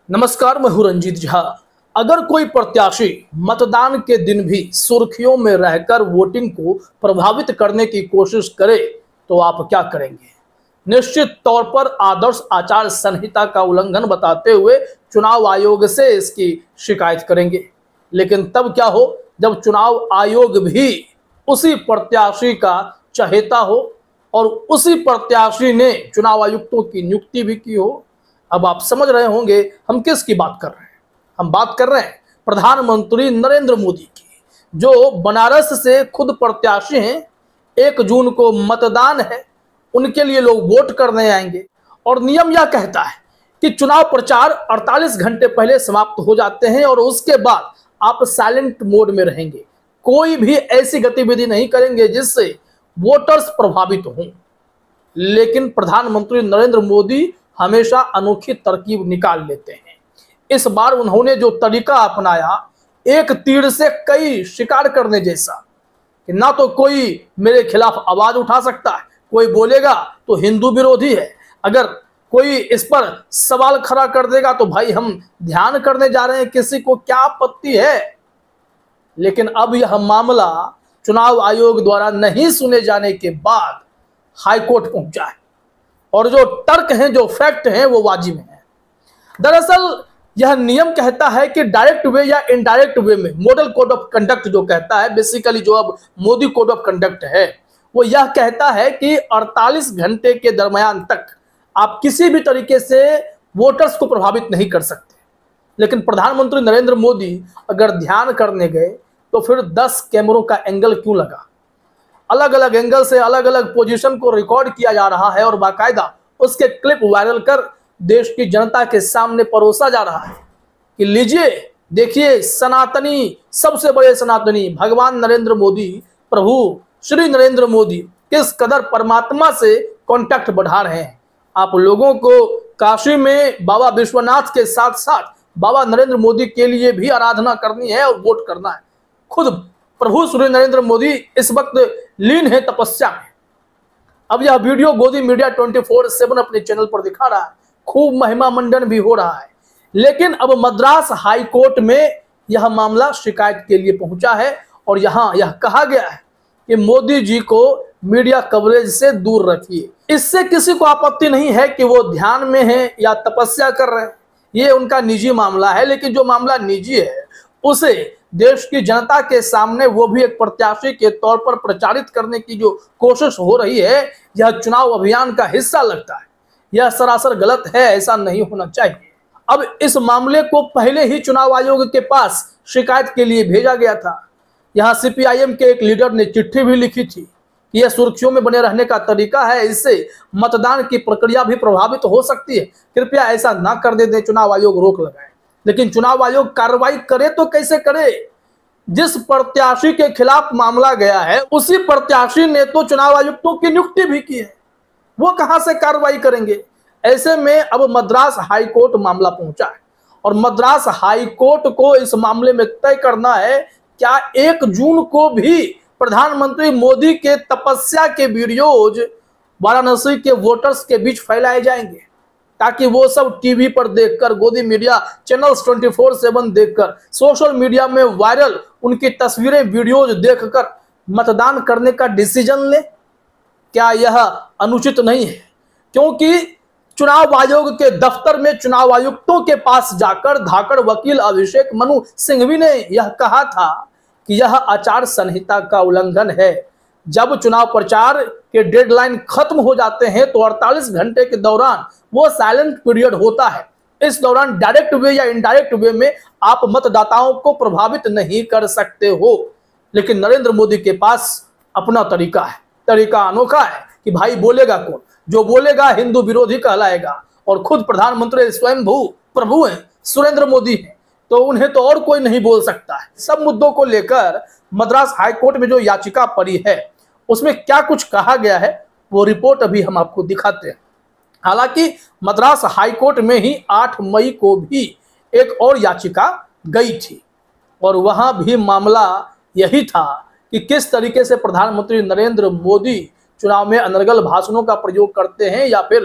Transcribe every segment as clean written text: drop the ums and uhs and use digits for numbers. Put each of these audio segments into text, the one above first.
नमस्कार, मैं हूं रंजीत झा। अगर कोई प्रत्याशी मतदान के दिन भी सुर्खियों में रहकर वोटिंग को प्रभावित करने की कोशिश करे तो आप क्या करेंगे? निश्चित तौर पर आदर्श आचार संहिता का उल्लंघन बताते हुए चुनाव आयोग से इसकी शिकायत करेंगे। लेकिन तब क्या हो जब चुनाव आयोग भी उसी प्रत्याशी का चहेता हो और उसी प्रत्याशी ने चुनाव आयुक्तों की नियुक्ति भी की हो। अब आप समझ रहे होंगे हम किसकी बात कर रहे हैं। हम बात कर रहे हैं प्रधानमंत्री नरेंद्र मोदी की, जो बनारस से खुद प्रत्याशी हैं। 1 जून को मतदान है, उनके लिए लोग वोट करने आएंगे और नियम यह कहता है कि चुनाव प्रचार 48 घंटे पहले समाप्त हो जाते हैं और उसके बाद आप साइलेंट मोड में रहेंगे। कोई भी ऐसी गतिविधि नहीं करेंगे जिससे वोटर्स प्रभावित हों। लेकिन प्रधानमंत्री नरेंद्र मोदी हमेशा अनोखी तरकीब निकाल लेते हैं। इस बार उन्होंने जो तरीका अपनाया, एक तीर से कई शिकार करने जैसा, कि ना तो कोई मेरे खिलाफ आवाज उठा सकता है, कोई बोलेगा तो हिंदू विरोधी है, अगर कोई इस पर सवाल खड़ा कर देगा तो भाई हम ध्यान करने जा रहे हैं, किसी को क्या आपत्ति है। लेकिन अब यह मामला चुनाव आयोग द्वारा नहीं सुने जाने के बाद हाईकोर्ट पहुंचा है और जो तर्क हैं, जो फैक्ट हैं, वो वाजिब हैं। दरअसल यह नियम कहता है कि डायरेक्ट वे या इनडायरेक्ट वे में मॉडल कोड ऑफ कंडक्ट जो कहता है, बेसिकली जो अब मोदी कोड ऑफ कंडक्ट है, वो यह कहता है कि 48 घंटे के दरमियान तक आप किसी भी तरीके से वोटर्स को प्रभावित नहीं कर सकते। लेकिन प्रधानमंत्री नरेंद्र मोदी अगर ध्यान करने गए तो फिर 10 कैमरों का एंगल क्यों लगा? अलग अलग एंगल से अलग अलग पोजीशन को रिकॉर्ड किया जा रहा है और बाकायदा उसके क्लिप वायरल कर देश की जनता के सामने परोसा जा रहा है कि लीजिए देखिए, सनातनी, सबसे बड़े सनातनी भगवान नरेंद्र मोदी, प्रभु श्री नरेंद्र मोदी किस कदर परमात्मा से कांटेक्ट बढ़ा रहे हैं। आप लोगों को काशी में बाबा विश्वनाथ के साथ साथ बाबा नरेंद्र मोदी के लिए भी आराधना करनी है और वोट करना है। खुद प्रभु श्री नरेंद्र मोदी इस वक्त लीन है तपस्या में। अब यह वीडियो गोदी मीडिया 24/7 अपने चैनल पर दिखा रहा है, खूब महिमा मंडन भी हो रहा है। लेकिन अब मद्रास हाई कोर्ट में यह मामला शिकायत के लिए पहुंचा है और यहां यह कहा गया है कि मोदी जी को मीडिया कवरेज से दूर रखिए। इससे किसी को आपत्ति नहीं है कि वो ध्यान में है या तपस्या कर रहे हैं, ये उनका निजी मामला है। लेकिन जो मामला निजी है उसे देश की जनता के सामने, वो भी एक प्रत्याशी के तौर पर प्रचारित करने की जो कोशिश हो रही है, यह चुनाव अभियान का हिस्सा लगता है। यह सरासर गलत है, ऐसा नहीं होना चाहिए। अब इस मामले को पहले ही चुनाव आयोग के पास शिकायत के लिए भेजा गया था। यहाँ सीपीआईएम के एक लीडर ने चिट्ठी भी लिखी थी कि यह सुर्खियों में बने रहने का तरीका है, इससे मतदान की प्रक्रिया भी प्रभावित हो सकती है, कृपया ऐसा ना कर दें, चुनाव आयोग रोक लगाए। लेकिन चुनाव आयोग कार्रवाई करे तो कैसे करे? जिस प्रत्याशी के खिलाफ मामला गया है उसी प्रत्याशी ने तो चुनाव आयुक्तों की नियुक्ति भी की है, वो कहां से कार्रवाई करेंगे? ऐसे में अब मद्रास हाई कोर्ट मामला पहुंचा है और मद्रास हाई कोर्ट को इस मामले में तय करना है, क्या 1 जून को भी प्रधानमंत्री मोदी के तपस्या के वीडियोज वाराणसी के वोटर्स के बीच फैलाए जाएंगे, ताकि वो सब टीवी पर देखकर, गोदी मीडिया चैनल्स 24/7 देखकर, सोशल मीडिया में वायरल उनकी तस्वीरें, वीडियोज देखकर मतदान करने का डिसीजन ले? क्या यह अनुचित नहीं है? क्योंकि चुनाव आयोग के दफ्तर में चुनाव आयुक्तों के पास जाकर धाकड़ वकील अभिषेक मनु सिंघवी ने यह कहा था कि यह आचार संहिता का उल्लंघन है। जब चुनाव प्रचार के डेडलाइन खत्म हो जाते हैं तो 48 घंटे के दौरान वो साइलेंट पीरियड होता है। इस दौरान डायरेक्ट वे या इनडायरेक्ट वे में आप मतदाताओं को प्रभावित नहीं कर सकते हो। लेकिन नरेंद्र मोदी के पास अपना तरीका है, तरीका अनोखा है कि भाई बोलेगा कौन? जो बोलेगा हिंदू विरोधी कहलाएगा। और खुद प्रधानमंत्री स्वयं प्रभु हैं, सुरेंद्र मोदी हैं, तो उन्हें तो और कोई नहीं बोल सकता है। सब मुद्दों को लेकर मद्रास हाईकोर्ट में जो याचिका पड़ी है उसमें क्या कुछ कहा गया है, वो रिपोर्ट अभी हम आपको दिखाते हैं। हालांकि मद्रास हाईकोर्ट में ही 8 मई को भी एक और याचिका गई थी और वहां भी मामला यही था कि किस तरीके से प्रधानमंत्री नरेंद्र मोदी चुनाव में अनर्गल भाषणों का प्रयोग करते हैं या फिर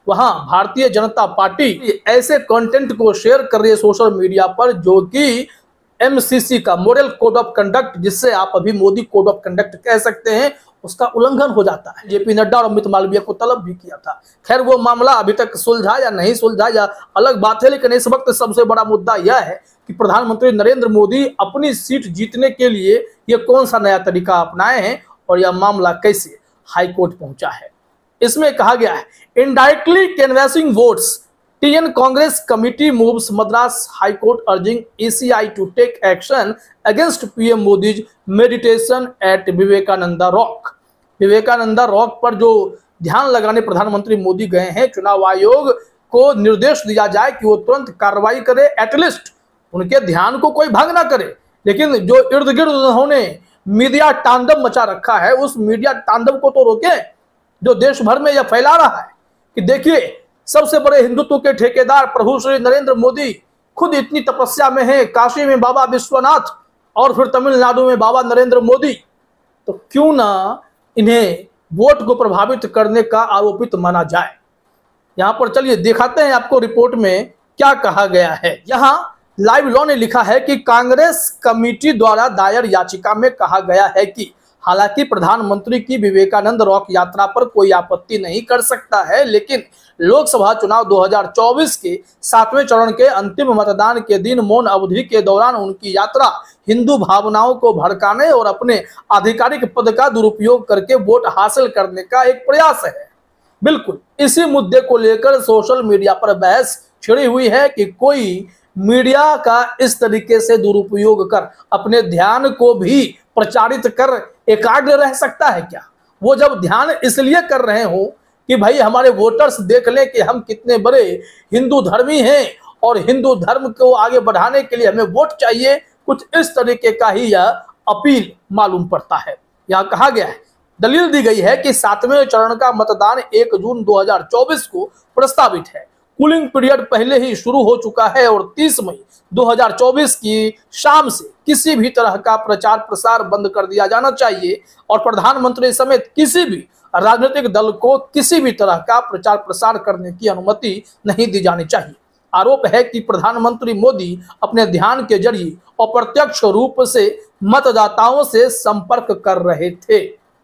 वहां भारतीय जनता पार्टी ऐसे कंटेंट को शेयर कर रही है सोशल मीडिया पर जो कि एमसीसी का मॉडल कोड ऑफ कंडक्ट, जिससे आप अभी मोदी कोड ऑफ कंडक्ट कह सकते हैं, उसका उल्लंघन हो जाता है। जेपी नड्डा और अमित मालवीय को तलब भी किया था। खैर वो मामला अभी तक सुलझा या नहीं सुलझा या अलग बात है, लेकिन इस वक्त सबसे बड़ा मुद्दा यह है कि प्रधानमंत्री नरेंद्र मोदी अपनी सीट जीतने के लिए ये कौन सा नया तरीका अपनाए हैं और यह मामला कैसे हाईकोर्ट पहुंचा है। इसमें कहा गया है, indirectly canvassing votes, TN Congress committee moves Madras High Court urging ECI to take action against PM Modi's meditation at Vivekananda Rock. Vivekananda Rock पर जो ध्यान लगाने प्रधानमंत्री मोदी गए हैं, चुनाव आयोग को निर्देश दिया जाए कि वो तुरंत कार्रवाई करे, एटलीस्ट उनके ध्यान को कोई भंग ना करे। लेकिन जो इर्द गिर्द उन्होंने मीडिया तांडव मचा रखा है, उस मीडिया तांडव को तो रोके जो देश भर में यह फैला रहा है कि देखिए सबसे बड़े हिंदुत्व के ठेकेदार प्रभु श्री नरेंद्र मोदी खुद इतनी तपस्या में है, काशी में बाबा विश्वनाथ और फिर तमिलनाडु में बाबा नरेंद्र मोदी, तो क्यों ना इन्हें वोट को प्रभावित करने का आरोपित माना जाए। यहां पर चलिए दिखाते हैं आपको रिपोर्ट में क्या कहा गया है। यहां लाइव लॉ ने लिखा है कि कांग्रेस कमेटी द्वारा दायर याचिका में कहा गया है कि हालांकि प्रधानमंत्री की विवेकानंद रॉक यात्रा पर कोई आपत्ति नहीं कर सकता है, लेकिन लोकसभा चुनाव 2024 के 7वें चरण के अंतिम मतदान के दिन मौन अवधि के दौरान उनकी यात्रा हिंदू भावनाओं को भड़काने और अपने आधिकारिक पद का दुरुपयोग करके वोट हासिल करने का एक प्रयास है। बिल्कुल इसी मुद्दे को लेकर सोशल मीडिया पर बहस छिड़ी हुई है कि कोई मीडिया का इस तरीके से दुरुपयोग कर अपने ध्यान को भी प्रचारित कर एकाग्र रह सकता है क्या। वो जब ध्यान इसलिए कर रहे हो कि भाई हमारे वोटर्स देख लें कि हम कितने बड़े हिंदू धर्मी हैं और हिंदू धर्म को आगे बढ़ाने के लिए हमें वोट चाहिए, कुछ इस तरीके का ही यह अपील मालूम पड़ता है। यहाँ कहा गया है, दलील दी गई है कि 7वें चरण का मतदान 1 जून 2024 को प्रस्तावित है। कूलिंग पीरियड पहले ही शुरू हो चुका है और 30 मई 2024 की शाम से किसी भी तरह का प्रचार प्रसार बंद कर दिया जाना चाहिए और प्रधानमंत्री समेत किसी भी राजनीतिक दल को किसी भी तरह का प्रचार प्रसार करने की अनुमति नहीं दी जानी चाहिए। आरोप है कि प्रधानमंत्री मोदी अपने ध्यान के जरिए अप्रत्यक्ष रूप से मतदाताओं से संपर्क कर रहे थे।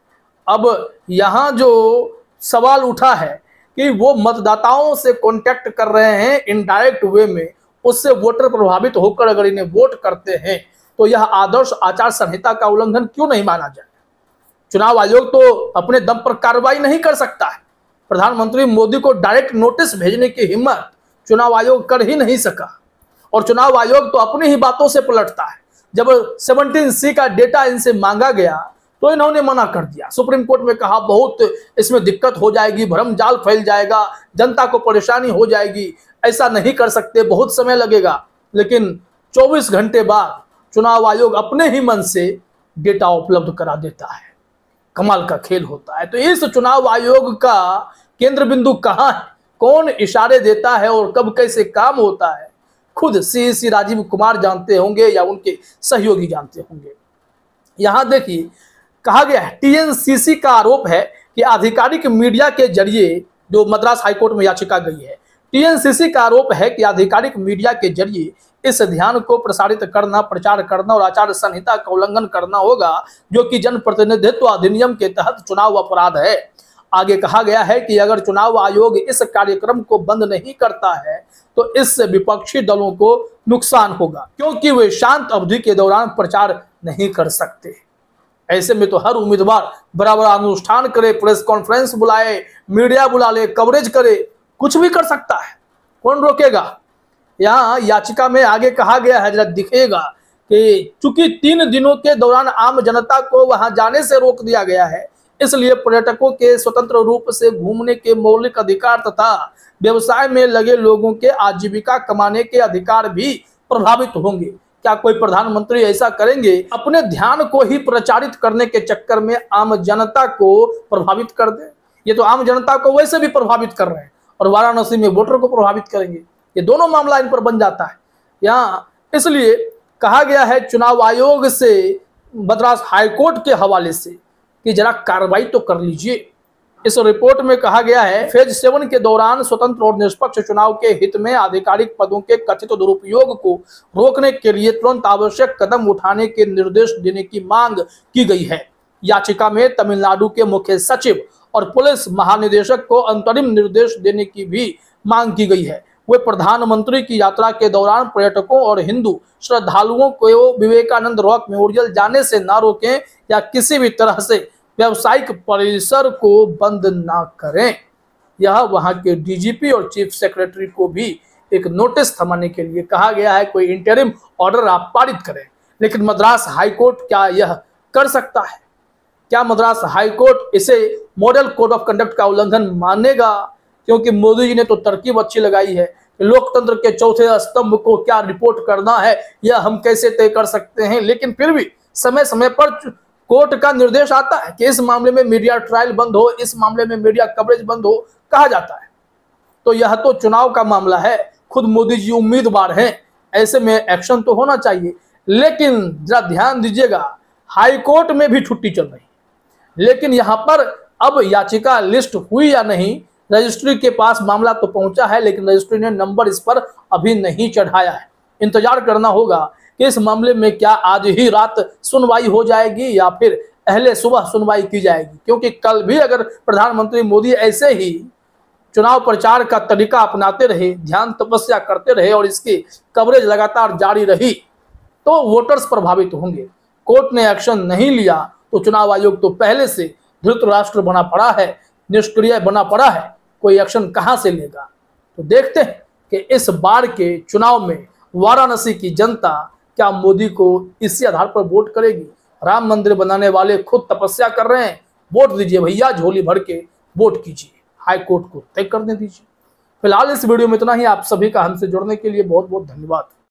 अब यहाँ जो सवाल उठा है कि वो मतदाताओं से कांटेक्ट कर रहे हैं इनडायरेक्ट वे में, उससे वोटर प्रभावित होकर अगर इन्हें वोट करते हैं तो यह आदर्श आचार संहिता का उल्लंघन क्यों नहीं माना जाए। चुनाव आयोग तो अपने दम पर कार्रवाई नहीं कर सकता है। प्रधानमंत्री मोदी को डायरेक्ट नोटिस भेजने की हिम्मत चुनाव आयोग कर ही नहीं सका और चुनाव आयोग तो अपनी ही बातों से पलटता है। जब 17C का डेटा इनसे मांगा गया तो इन्होंने मना कर दिया। सुप्रीम कोर्ट में कहा बहुत इसमें दिक्कत हो जाएगी, भ्रम जाल फैल जाएगा, जनता को परेशानी हो जाएगी, ऐसा नहीं कर सकते, बहुत समय लगेगा। लेकिन 24 घंटे बाद चुनाव आयोग अपने ही मन से डेटा उपलब्ध करा देता है। कमाल का खेल होता है। तो इस चुनाव आयोग का केंद्र बिंदु कहाँ है, कौन इशारे देता है और कब कैसे काम होता है, खुद CEC राजीव कुमार जानते होंगे या उनके सहयोगी जानते होंगे। यहां देखिए कहा गया है, TNCC का आरोप है कि आधिकारिक मीडिया के जरिए, जो मद्रास हाईकोर्ट में याचिका गई है, TNCC का आरोप है कि आधिकारिक मीडिया के जरिए इस ध्यान को प्रसारित करना, प्रचार करना और आचार संहिता का उल्लंघन करना होगा, जो कि जनप्रतिनिधित्व अधिनियम के तहत चुनाव अपराध है। आगे कहा गया है कि अगर चुनाव आयोग इस कार्यक्रम को बंद नहीं करता है तो इससे विपक्षी दलों को नुकसान होगा, क्योंकि वे शांत अवधि के दौरान प्रचार नहीं कर सकते। ऐसे में तो हर उम्मीदवार बराबर अनुष्ठान करे, प्रेस कॉन्फ्रेंस बुलाए, मीडिया बुला ले, कवरेज करे, कुछ भी कर सकता है, कौन रोकेगा। यहाँ याचिका में आगे कहा गया है, जरा दिखेगा कि चूंकि 3 दिनों के दौरान आम जनता को वहां जाने से रोक दिया गया है, इसलिए पर्यटकों के स्वतंत्र रूप से घूमने के मौलिक अधिकार तथा व्यवसाय में लगे लोगों के आजीविका कमाने के अधिकार भी प्रभावित होंगे। क्या कोई प्रधानमंत्री ऐसा करेंगे, अपने ध्यान को ही प्रचारित करने के चक्कर में आम जनता को प्रभावित कर दे। ये तो आम जनता को वैसे भी प्रभावित कर रहे हैं और वाराणसी में वोटर को प्रभावित करेंगे। ये दोनों मामला इन पर बन जाता है। यहाँ इसलिए कहा गया है चुनाव आयोग से, मद्रास हाईकोर्ट के हवाले से, कि जरा कार्रवाई तो कर लीजिए। इस रिपोर्ट में कहा गया है, फेज 7 के दौरान स्वतंत्र और निष्पक्ष चुनाव के हित में आधिकारिक पदों के कथित दुरुपयोग को रोकने के लिए तुरंत आवश्यक कदम उठाने के निर्देश देने की मांग की गई है। याचिका में तमिलनाडु के मुख्य सचिव और पुलिस महानिदेशक को अंतरिम निर्देश देने की भी मांग की गई है। वे प्रधानमंत्री की यात्रा के दौरान पर्यटकों और हिंदू श्रद्धालुओं को विवेकानंद रॉक मेमोरियल जाने से न रोकें या किसी भी तरह से व्यावसायिक परिसर को बंद ना करें। यह वहां के डीजीपी और चीफ सेक्रेटरी को भी एक नोटिस थमाने के लिए कहा गया है, कोई इंटरिम ऑर्डर आप पारित करें। लेकिन मद्रास हाईकोर्ट क्या यह कर सकता है? क्या मद्रास हाईकोर्ट इसे मॉडल कोड ऑफ कंडक्ट का उल्लंघन मानेगा? क्योंकि मोदी जी ने तो तरकीब अच्छी लगाई है, लोकतंत्र के चौथे स्तंभ को क्या रिपोर्ट करना है यह हम कैसे तय कर सकते हैं। लेकिन फिर भी समय समय पर कोर्ट का निर्देश आता है कि इस मामले में मीडिया ट्रायल बंद हो, इस मामले में मीडिया कवरेज बंद हो, कहा जाता है। तो यह तो चुनाव का मामला है, खुद मोदी जी उम्मीदवार हैं, ऐसे में एक्शन तो होना चाहिए। लेकिन जरा ध्यान दीजिएगा, हाईकोर्ट में भी छुट्टी चल रही है, लेकिन यहाँ पर अब याचिका लिस्ट हुई या नहीं, रजिस्ट्री के पास मामला तो पहुंचा है, लेकिन रजिस्ट्री ने नंबर इस पर अभी नहीं चढ़ाया है। इंतजार करना होगा कि इस मामले में क्या आज ही रात सुनवाई हो जाएगी या फिर अगले सुबह सुनवाई की जाएगी। क्योंकि कल भी अगर प्रधानमंत्री मोदी ऐसे ही चुनाव प्रचार का तरीका अपनाते रहे, ध्यान तपस्या करते रहे और इसकी कवरेज लगातार जारी रही, तो वोटर्स प्रभावित होंगे। कोर्ट ने एक्शन नहीं लिया तो चुनाव आयोग तो पहले से धृतराष्ट्र बना पड़ा है, निष्क्रिय बना पड़ा है, कोई एक्शन कहां से लेगा। तो देखते हैं कि इस बार के चुनाव में वाराणसी की जनता क्या मोदी को इसी आधार पर वोट करेगी। राम मंदिर बनाने वाले खुद तपस्या कर रहे हैं, वोट दीजिए भैया, झोली भर के वोट कीजिए, हाईकोर्ट को तय करने दीजिए। फिलहाल इस वीडियो में इतना ही। आप सभी का हमसे जुड़ने के लिए बहुत बहुत धन्यवाद।